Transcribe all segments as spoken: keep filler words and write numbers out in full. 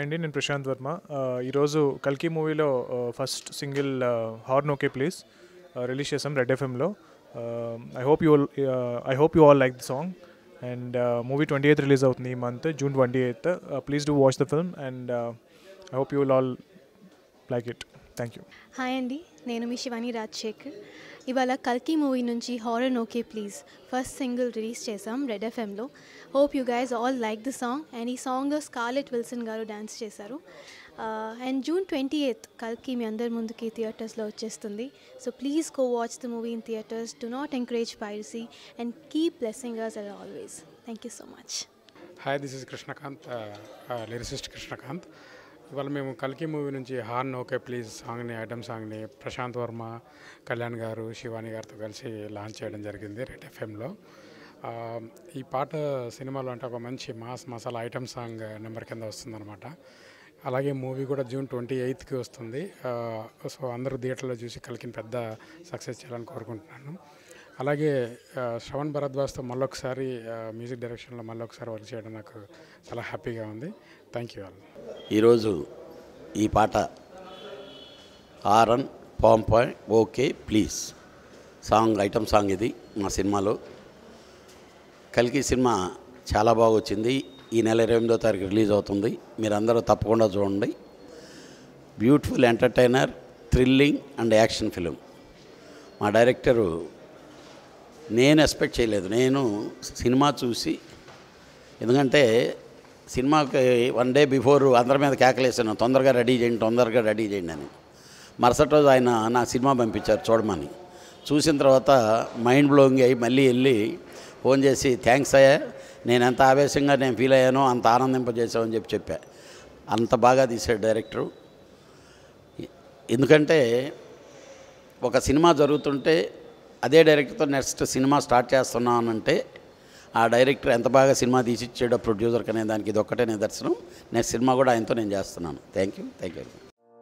Hi అండి, నేను ప్రశాంత్ వర్మ. ఈరోజు కల్కి మూవీలో first single horn okay please release చేసాం రెడ్ ఎఫ్ఎంలో. I hope you I hope you all like the song. And movie twenty eighth release అవుతుంది ఈ month, June twenty eighth. Please do watch the film and I hope you will all like it. Thank you. Hi అండి, నేను మీ శివాని రాజశేఖర్. ఇవాళ కల్కి movie నుంచి horror okay please first single release చేసాం red ఎఫ్ఎంలో. Hope you guys all like the song. And ఈ సాంగ్లో స్కార్లెట్ విల్సన్ గారు డాన్స్ చేశారు. అండ్ జూన్ ట్వంటీ ఎయిత్ కల్కి మీ అందరి ముందుకి థియేటర్స్లో వచ్చేస్తుంది. So please go watch the movie in theatres. Do not encourage piracy and keep blessing us as always. Thank you so much. Hi, this is Krishnakanth, lyricist Krishnakanth. ఇవాళ మేము కల్కి మూవీ నుంచి హార్న్ ఓకే ప్లీజ్ సాంగ్ని, ఐటమ్ సాంగ్ని ప్రశాంత్ వర్మ, కళ్యాణ్ గారు, శివాని గారితో కలిసి launch చేయడం జరిగింది రెడ్ ఎఫ్ఎంలో. ఈ పాట సినిమాలో అంటే ఒక మంచి mass masala item song number కింద వస్తుందన్నమాట. అలాగే మూవీ కూడా జూన్ ట్వంటీ ఎయిత్కి వస్తుంది. సో అందరూ థియేటర్లో చూసి కల్కిని పెద్ద సక్సెస్ చేయాలని కోరుకుంటున్నాను. అలాగే శ్రవణ్ భరద్వాజ్తో మళ్ళొకసారి మ్యూజిక్ డైరెక్షన్లో మళ్ళీ ఒకసారి వర్క్ చేయడం నాకు చాలా హ్యాపీగా ఉంది. Thank you all. ఈరోజు ఈ పాట ఆర్ఎన్ పాంపాయ్ okay please song, item song ఇది మా సినిమాలో. కల్కి సినిమా చాలా బాగా వచ్చింది. ఈ నెల ఇరవై ఎనిమిదో తారీఖు రిలీజ్ అవుతుంది. మీరందరూ తప్పకుండా చూడండి. Beautiful entertainer, thrilling and action film. మా డైరెక్టరు నేను ఎక్స్పెక్ట్ చేయలేదు. నేను సినిమా చూసి, ఎందుకంటే సినిమాకి వన్ డే బిఫోర్ అందరి మీద కేకలేసాను, తొందరగా రెడీ చేయండి తొందరగా రెడీ చేయండి అని. మరుసటి రోజు ఆయన నా సినిమా పంపించారు చూడమని. చూసిన తర్వాత మైండ్ బ్లోయింగ్ అయ్యి మళ్ళీ వెళ్ళి ఫోన్ చేసి థ్యాంక్స్ అయ్యా, నేను ఎంత ఆవేశంగా నేను ఫీల్ అయ్యానో అంత ఆనందింపజేసామని చెప్పి చెప్పా. అంత బాగా తీశాడు డైరెక్టరు. ఎందుకంటే ఒక సినిమా జరుగుతుంటే అదే డైరెక్టర్తో నెక్స్ట్ సినిమా స్టార్ట్ చేస్తున్నానంటే ఆ డైరెక్టర్ ఎంత బాగా సినిమా తీసిచ్చాడో ప్రొడ్యూసర్కి అనే దానికి ఇది ఒక్కటే నిదర్శనం. నెక్స్ట్ సినిమా కూడా ఆయనతో నేను చేస్తున్నాను. Thank you thank you.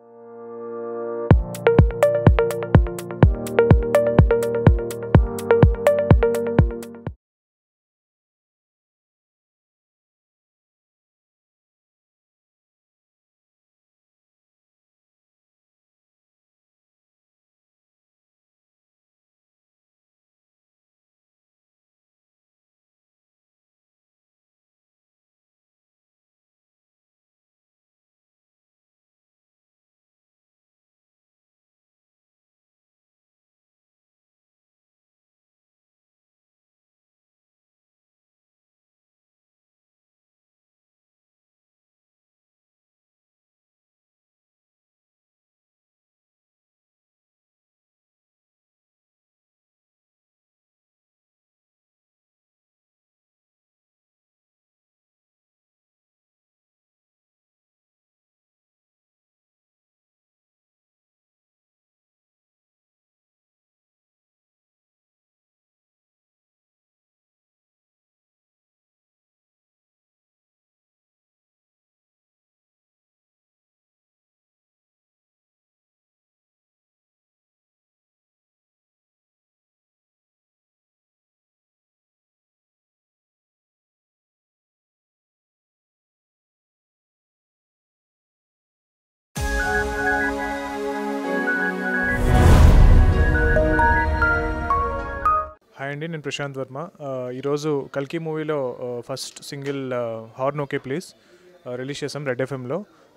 Hi అండి, నేను ప్రశాంత్ వర్మ. ఈరోజు కల్కి మూవీలో first single horn okay please release చేసాం రెడ్ ఎఫ్ఎంలో.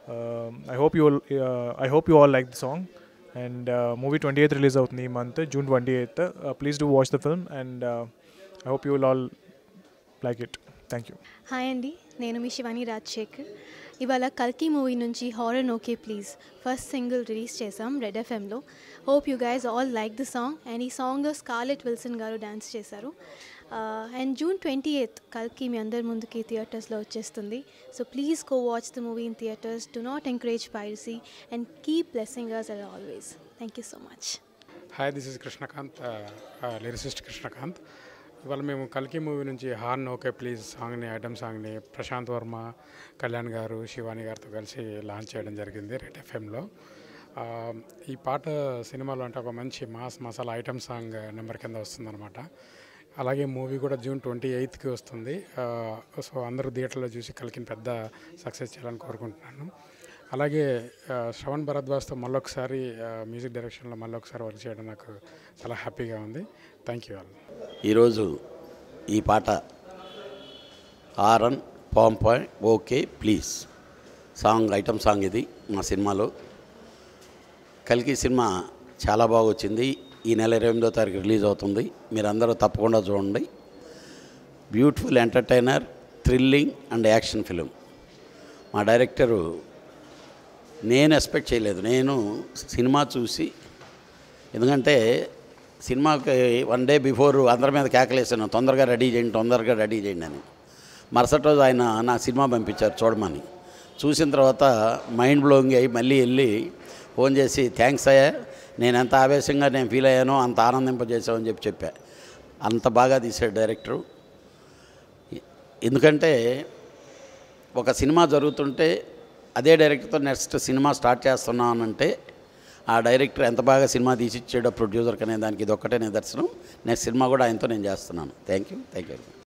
I hope you I hope you all like the song. And movie twenty eighth release అవుతుంది ఈ month, June twenty eighth. Please do watch the film and I hope you will all like it. Thank you. Hi అండి, నేను మీ శివాని రాజశేఖర్. ఇవాళ కల్కి movie నుంచి horror okay please first single release చేసాం red ఎఫ్ఎంలో. Hope you guys all like the song. And ఈ సాంగ్లో స్కార్లెట్ విల్సన్ గారు డాన్స్ చేశారు. అండ్ జూన్ ట్వంటీ ఎయిత్ కల్కి మీ అందరి ముందుకి థియేటర్స్లో వచ్చేస్తుంది. So please go watch the movie in theatres. Do not encourage piracy and keep blessing us as always. Thank you so much. Hi, this is Krishnakanth, lyricist Krishnakanth. ఇవాళ మేము కల్కి మూవీ నుంచి హార్న్ ఓకే ప్లీజ్ సాంగ్ని, ఐటమ్ సాంగ్ని ప్రశాంత్ వర్మ, కళ్యాణ్ గారు, శివాని గారితో కలిసి launch చేయడం జరిగింది రెడ్ ఎఫ్ఎంలో. ఈ పాట సినిమాలో అంటే ఒక మంచి mass masala item song number కింద వస్తుందన్నమాట. అలాగే మూవీ కూడా జూన్ ట్వంటీ ఎయిత్కి వస్తుంది. సో అందరూ థియేటర్లో చూసి కల్కిని పెద్ద సక్సెస్ చేయాలని కోరుకుంటున్నాను. అలాగే శ్రవణ్ భరద్వాజ్తో మళ్ళొకసారి మ్యూజిక్ డైరెక్షన్లో మళ్ళొకసారి వర్క్ చేయడం నాకు చాలా హ్యాపీగా ఉంది. Thank you all. ఈరోజు ఈ పాట ఆర్ఎన్ పాంపాయ్ okay please song item song ఇది మా సినిమాలో. కల్కి సినిమా చాలా బాగా వచ్చింది. ఈ నెల ఇరవై ఎనిమిదో తారీఖు రిలీజ్ అవుతుంది. మీరందరూ తప్పకుండా చూడండి. Beautiful entertainer, thrilling and action film. మా డైరెక్టరు నేను ఎక్స్పెక్ట్ చేయలేదు. నేను సినిమా చూసి, ఎందుకంటే సినిమాకి వన్ డే బిఫోర్ అందరి మీద కేకలేసాను, తొందరగా రెడీ చేయండి తొందరగా రెడీ చేయండి అని. మరుసటి రోజు ఆయన నా సినిమా పంపించారు చూడమని. చూసిన తర్వాత మైండ్ బ్లోయింగ్ అయ్యి మళ్ళీ వెళ్ళి ఫోన్ చేసి థ్యాంక్స్ అయ్యా, నేను ఎంత ఆవేశంగా నేను ఫీల్ అయ్యానో అంత ఆనందింపజేసామని చెప్పి చెప్పా. అంత బాగా తీశాడు డైరెక్టరు. ఎందుకంటే ఒక సినిమా జరుగుతుంటే అదే డైరెక్టర్తో నెక్స్ట్ సినిమా స్టార్ట్ చేస్తున్నానంటే ఆ డైరెక్టర్ ఎంత బాగా సినిమా తీసిచ్చాడో ప్రొడ్యూసర్కి అనే దానికి ఇది ఒక్కటే నిదర్శనం. నెక్స్ట్ సినిమా కూడా ఆయనతో నేను చేస్తున్నాను. Thank you thank you